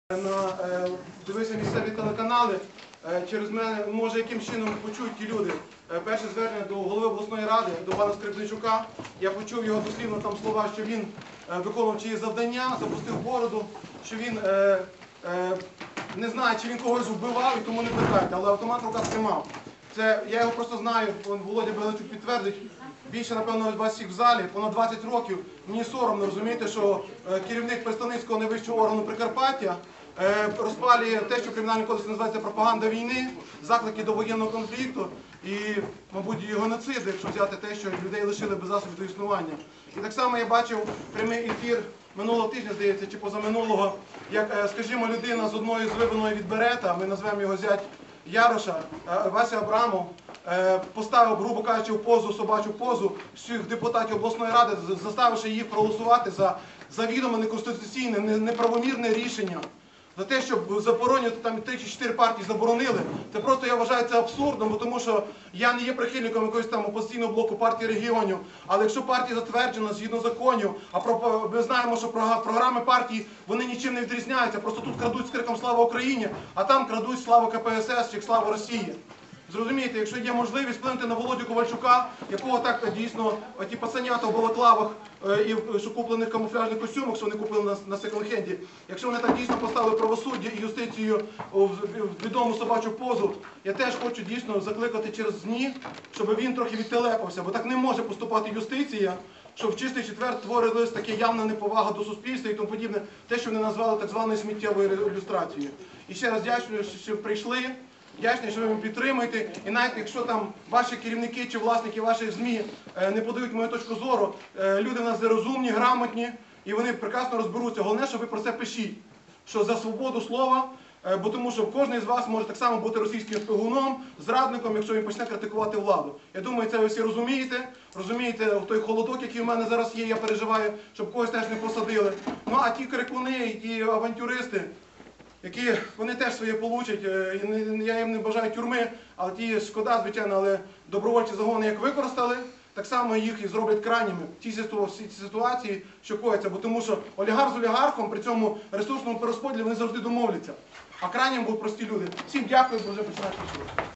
Дивися місцеві телеканали, через мене, може, яким чином почують ті люди. Перше звернення до голови обласної ради, до пана Скрипничука. Я почув його дослівно там слова, що він виконував чиї завдання, запустив бороду, що він не знає, чи він когось вбивав і тому не питайте, але автомат в руках тримав. Я його просто знаю, Володя Беличук підтвердить. Більше, напевно, вас всіх в залі, понад 20 років. Мені соромно, розумієте, що керівник представницького найвищого органу Прикарпаття розпалює те, що в Кримінальному кодексі називається пропаганда війни, заклики до воєнного конфлікту і, мабуть, і геноциду, якщо взяти те, що людей лишили без засобів до існування. І так само я бачив прямий ефір минулого тижня, здається, чи позаминулого, як, скажімо, людина з одною з вибраної від Берета, ми назвемо його зять Яроша, Вася Абрамов, поставив, грубо кажучи, в позу, собачу позу всіх депутатів обласної ради, заставивши їх проголосувати за завідомо неконституційне, неправомірне рішення. За те, щоб заборонити, там 3 чи 4 партії заборонили, це просто, я вважаю, це абсурдом, тому що я не є прихильником якогось там опозиційного блоку партії регіонів, але якщо партія затверджена згідно законів, а ми знаємо, що програми партії, вони нічим не відрізняються, просто тут крадуть з криком «Слава Україні», а там крадуть «Слава КПСС» чи «Слава Росії». Зрозумієте, якщо є можливість вплинути на Володю Ковальчука, якого так дійсно ті пацанята в балаклавах і в куплених камуфляжних костюмах, що вони купили на секонд-хенді, якщо вони так дійсно поставили правосуддя і юстицію в відому собачу позу, я теж хочу дійсно закликати через ЗМІ, щоб він трохи відтелепався, бо так не може поступати юстиція, що в чистий четвер творилась така явна неповага до суспільства і тому подібне, те, що вони назвали так званою сміттєвою ілюстрацією. І ще раз дякую, що прийшли. Вдячний, що ви мене підтримуєте. І навіть якщо там ваші керівники чи власники ваших ЗМІ не подають мою точку зору, люди в нас розумні, грамотні, і вони прекрасно розберуться. Головне, що ви про це пишіть, що за свободу слова, бо тому що кожен з вас може так само бути російським шпигуном, зрадником, якщо він почне критикувати владу. Я думаю, це ви всі розумієте. Розумієте, той холодок, який в мене зараз є, я переживаю, щоб когось теж не посадили. Ну а ті крикуни і ті авантюристи, які вони теж своє получать, я їм не бажаю тюрми, але ті шкода, звичайно, але добровольчі загони як використали, так само їх і зроблять крайніми в цій ситуації, що коїться, бо тому що олігарх з олігархом при цьому ресурсному перерозподілі вони завжди домовляться, а крайнім будуть прості люди. Всім дякую, бо вже починають почувати.